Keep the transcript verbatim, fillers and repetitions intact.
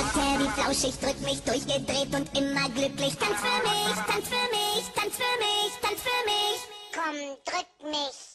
Teddy flauschig, drück mich durchgedreht und immer glücklich. Tanz für mich, tanz für mich, tanz für mich, tanz für mich. Komm, drück mich.